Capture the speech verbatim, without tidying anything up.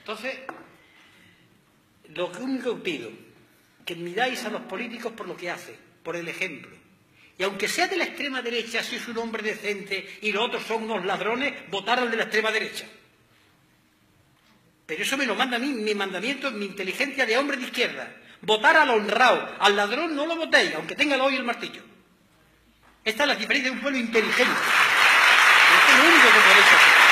Entonces, lo único que pido, que miráis a los políticos por lo que hacen, por el ejemplo. Y aunque sea de la extrema derecha, si es un hombre decente y los otros son unos ladrones, votar al de la extrema derecha. Pero eso me lo manda a mí, mi mandamiento, mi inteligencia de hombre de izquierda. Votar al honrado, al ladrón no lo votéis, aunque tenga el hoyo y el martillo. Esta es la diferencia de un pueblo inteligente. Esto es lo único que podéis hacer.